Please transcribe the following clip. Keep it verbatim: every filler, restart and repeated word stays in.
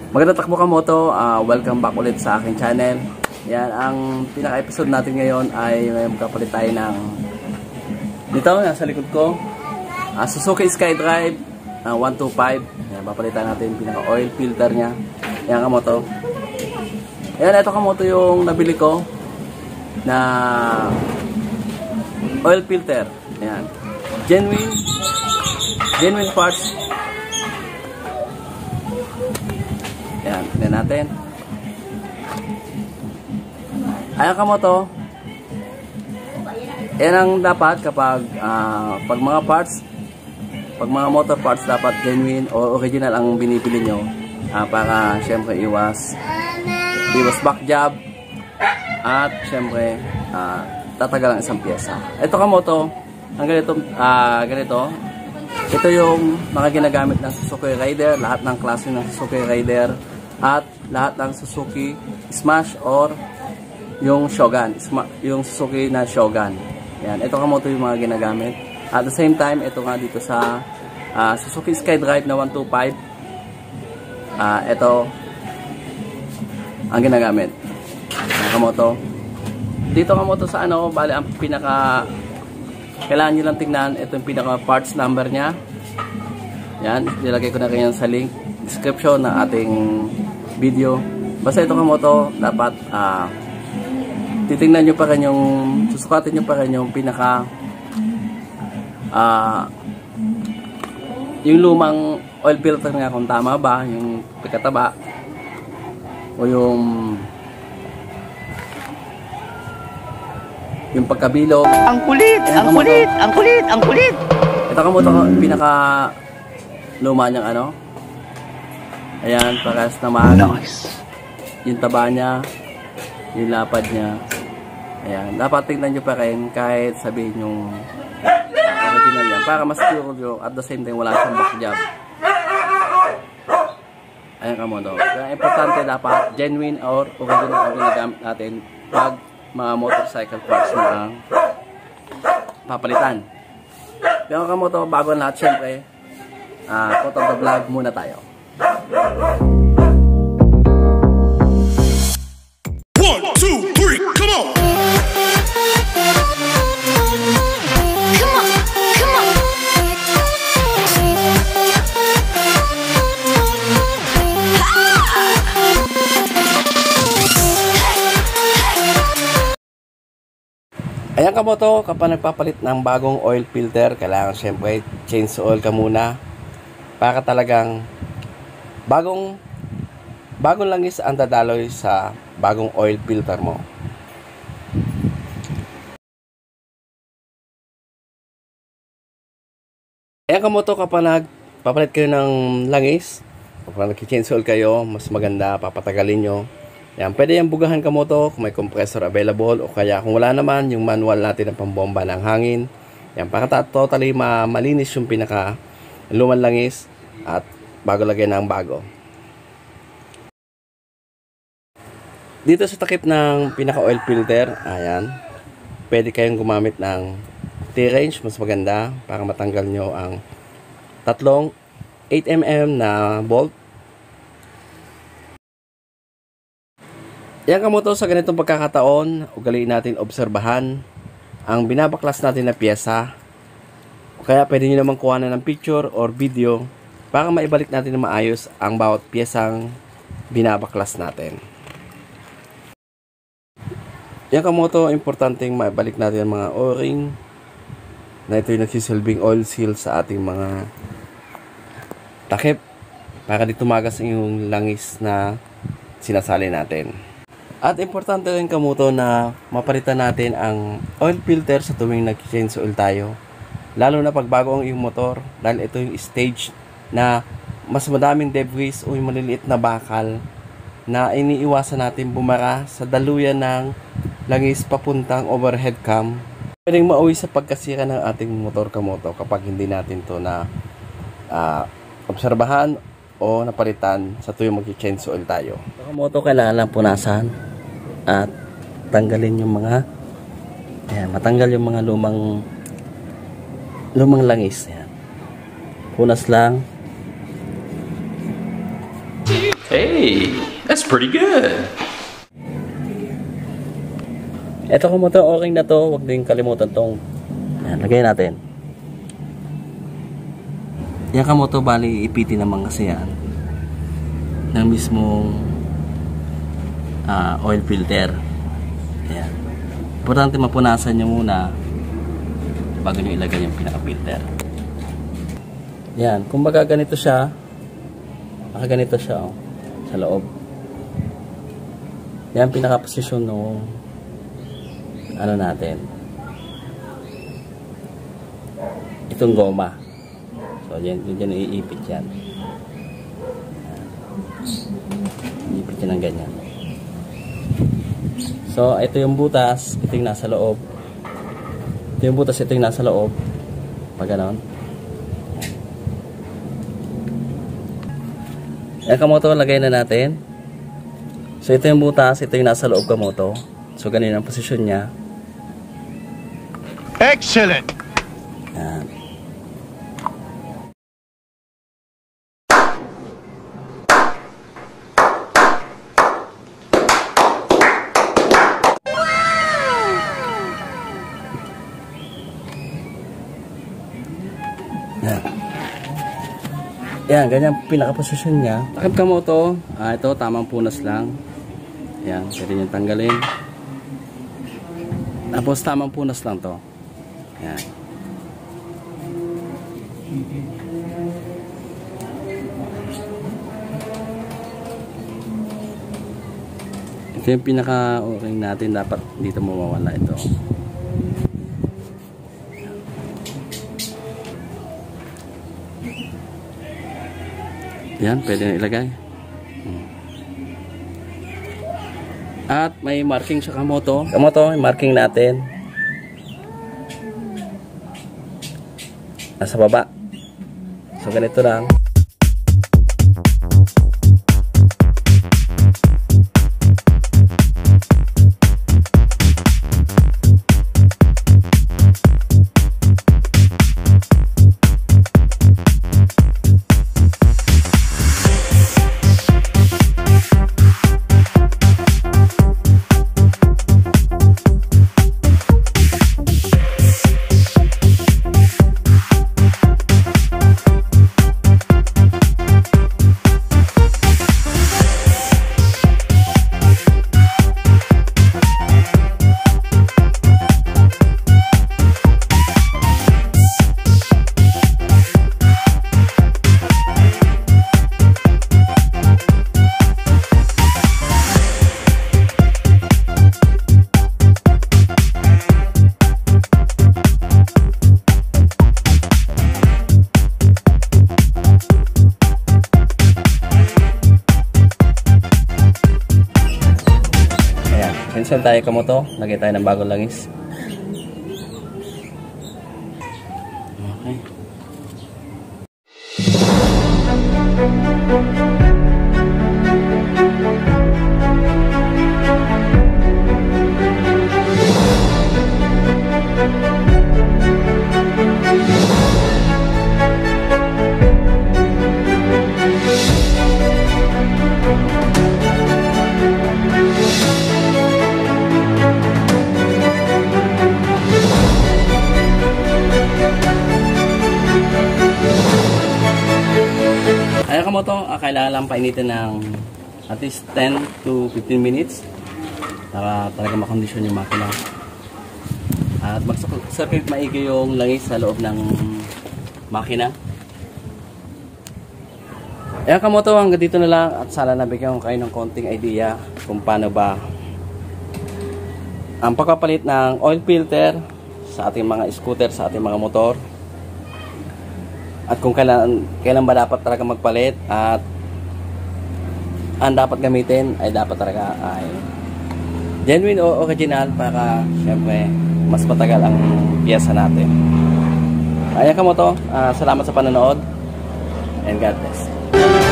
Magandang takbo Kamoto, uh, welcome back ulit sa aking channel. Yan, ang pinaka-episode natin ngayon ay magkapalit tayo ng dito, nasa likod ko, uh, Suzuki SkyDrive uh, one two five. Yan, papalitan natin yung pinaka-oil filter nya. Yan Kamoto. Yan, ito Kamoto yung nabili ko na oil filter. Yan, genuine genuine parts. Ayan, tignan natin. Ayan Kamoto. Yan ang dapat kapag uh, pag mga parts, pag mga motor parts dapat genuine o original ang binibili nyo uh, para syempre iwas iwas back job at syempre uh, tatagal ang isang pyesa. Ito Kamoto, ang ganito, uh, ganito ito yung mga ginagamit ng Suzuki Raider, lahat ng klase ng Suzuki Raider at lahat ng Suzuki Smash or yung Shogun, yung Suzuki na Shogun. Yan, ito Kamoto yung mga ginagamit. At the same time, ito nga dito sa uh, Suzuki SkyDrive na one two five. Uh, ito ang ginagamit. Yan, Kamoto. Dito Kamoto sa ano, bali ang pinaka kailangan nyo lang tingnan, ito yung pinaka parts number nya. Yan, nilagay ko na kayo sa link description ng ating video. Basta ito Kamoto, dapat uh, titingnan nyo pa rin yung susukatin nyo pa rin yung pinaka uh, yung lumang oil filter nga kung tama ba, yung pagkataba o yung yung pagkabilog. Ang kulit, ayan, ang Kamoto. kulit, ang kulit, ang kulit. Ito Kamoto, pinaka luma niyang ano. Ayan, paras naman. Nice. Yung taba niya, yung lapad niya. Ayan, dapat tingnan nyo pa rin kahit sabihin yung uh, original yan. Para mas secure nyo at the same time wala siyang back job. Ayan Kamoto. Kaya importante dapat genuine or original ang ginagamit natin pag mga motorcycle parts na ang papalitan. Kaya Kamoto, bago ang lahat syempre, uh, photo of the vlog muna tayo. One, two, three, come on! Come on, come on! Ayan Kamoto, kapag nagpapalit ng bagong oil filter, kailangan syempre change oil ka muna para talagang bagong bagong langis ang dadaloy sa bagong oil filter mo. Ayan Kamoto, kapag nagpapalit kayo ng langis, kapag nag-change oil kayo, mas maganda, papatagalin nyo. Yan, pwede yung bugahan Kamoto kung may compressor available o kaya kung wala naman, yung manual natin ng pambomba ng hangin. Yan, para totally ma malinis yung pinaka lumang langis at bago lagyan ng bago. Dito sa takip ng pinaka oil filter, ayan, pwede kayong gumamit ng T-wrench, mas maganda para matanggal nyo ang tatlong eight millimeter na bolt. Yan Kamoto, sa ganitong pagkakataon, ugaliin natin obserbahan ang binabaklas natin na pyesa. O kaya pwede nyo naman kuha na ng picture or video para maibalik natin na maayos ang bawat pyesang binabaklas natin. Yan Kamoto, importanteng maibalik natin ang mga o-ring na ito yung nagsisilbing oil seal sa ating mga takip para di tumagas yung langis na sinasali natin. At importante rin Kamoto na mapalitan natin ang oil filter sa tuwing nag-change oil tayo. Lalo na pag bago ang iyong motor, dahil ito yung stage na mas madaming debris o yung maliliit na bakal na iniiwasan natin bumara sa daluyan ng langis papuntang overhead cam. Pwedeng mauwi sa pagkasira ng ating motor Kamoto kapag hindi natin to na uh, obserbahan o napalitan sa tuwing mag-change oil tayo. Sa Kamoto, kailangan lang punasan at tanggalin yung mga ayan, matanggal yung mga lumang lumang langis. Ayan. Punas lang. Hey, that's pretty good. Ito kung motor okay na to, huwag din kalimutan tong yan, lagay natin. Yan ka motor, bali ipitin naman kasi yan ng mismong uh, oil filter. Yan. Importante mapunasan nyo muna bago nyo ilagay yung pinaka filter. Yan, kung baga ganito siya, baka ganito siya oh, sa loob. Yan pinaka posisyon nung ano natin, itong goma. So yan, yan iipit yan, iipit yan ng ganyan. So ito yung butas, ito yung nasa loob, ito yung butas, ito yung nasa loob, pag ganon. Yung kamoto, lagay na natin. So ito yung butas, ito yung nasa loob kamoto. So ganun ang posisyon niya. Excellent. Yan. Yan. Yan, ganyan pinaka-posisyon niya. Takip ka mo to. Ah, ito, tamang punas lang. Yan, pwede nyo tanggalin. Tapos tamang punas lang to. Yan. Ito yung pinaka-o-ring natin. Dapat dito mawawala ito. Yan, pwede na ilagay. At may marking sa kamoto. Kamoto, may marking natin. Nasa baba. So ganito lang. Cancel tayo kamoto, lagay tayo ng bagong langis. Okay. Ayan kamoto, ah, kailangan lang painitin ng at least ten to fifteen minutes para talaga makondisyon yung makina at mag-circulate maigi yung langis sa loob ng makina. Ayan kamoto, hanggang dito na lang at sana nabigyan ko kayo ng konting idea kung paano ba ang pagpapalit ng oil filter sa ating mga scooter, sa ating mga motor. At kung kailan, kailan ba dapat talaga magpalit at ang dapat gamitin ay dapat talaga ay genuine o original para syempre mas matagal ang piyesa natin. Ayan kamoto, uh, salamat sa panonood and God bless.